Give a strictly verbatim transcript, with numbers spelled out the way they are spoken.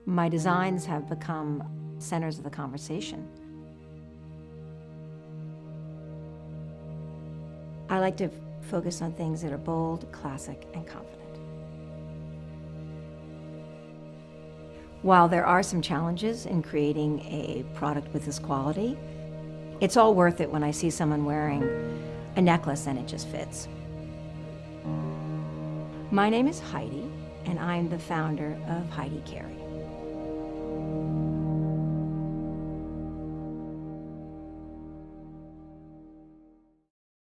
My designs have become centers of the conversation. I like to focus on things that are bold, classic, and confident. While there are some challenges in creating a product with this quality, it's all worth it when I see someone wearing a necklace and it just fits. My name is Heidi, and I'm the founder of Heidi Carey.